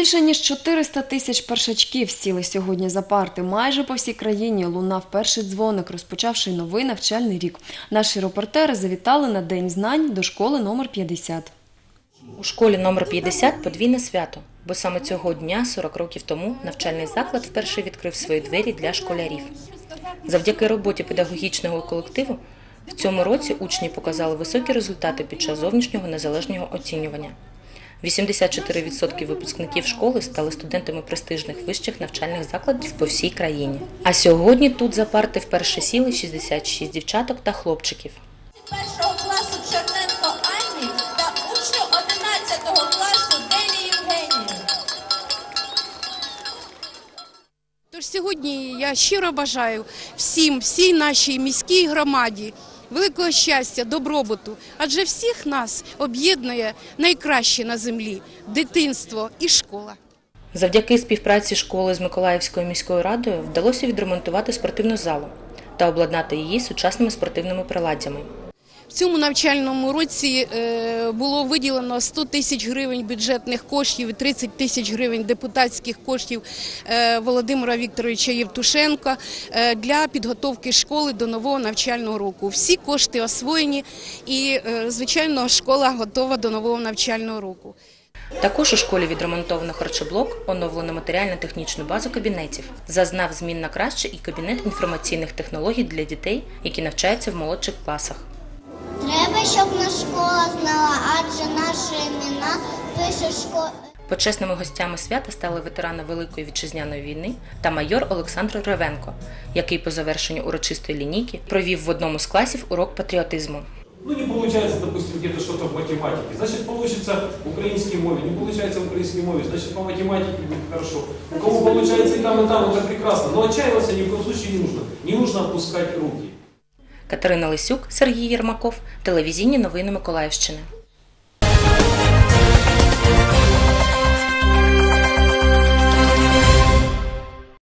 Більше ніж 400 тисяч першачків сіли сьогодні за парти. Майже по всій країні лунав перший дзвоник, розпочавши новий навчальний рік. Наші репортери завітали на День знань до школи номер 50. У школі номер 50 подвійне свято, бо саме цього дня, 40 років тому, навчальний заклад вперше відкрив свої двері для школярів. Завдяки роботі педагогічного колективу в цьому році учні показали високі результати під час зовнішнього незалежного оцінювання. 84% випускників школи стали студентами престижних вищих навчальних закладів по всій країні. А сьогодні тут за парти вперше сіли 66 дівчаток та хлопчиків. Першого класу Черненко Анні та учню 11 класу Делі Євгенію. Тож сьогодні я щиро бажаю всій нашій міській громаді великого щастя, добробуту, адже всіх нас об'єднує найкраще на землі – дитинство і школа. Завдяки співпраці школи з Миколаївською міською радою вдалося відремонтувати спортивну залу та обладнати її сучасними спортивними приладдями. В цьому навчальному році було виділено 100 тисяч гривень бюджетних коштів і 30 тисяч гривень депутатських коштів Володимира Вікторовича Євтушенка для підготовки школи до нового навчального року. Всі кошти освоєні і, звичайно, школа готова до нового навчального року. Також у школі відремонтовано харчоблок, оновлено матеріально-технічну базу кабінетів. Зазнав змін на краще і кабінет інформаційних технологій для дітей, які навчаються в молодших класах. Треба, щоб наша школа знала, адже наші імена пише школа. Почесними гостями свята стали ветерани Великої Вітчизняної війни та майор Олександр Ревенко, який по завершенню урочистої лінійки провів в одному з класів урок патріотизму. Не получается, допустим, где-то что-то в математике, значит, получится в украинской мове. Не получается в украинской мове, значит, по математике будет хорошо. У кого получается и там, это прекрасно. Но отчаиваться ни в коем случае не нужно. Не нужно опускать руки. Катерина Лисюк, Сергій Єрмаков, телевізійні новини Миколаївщини.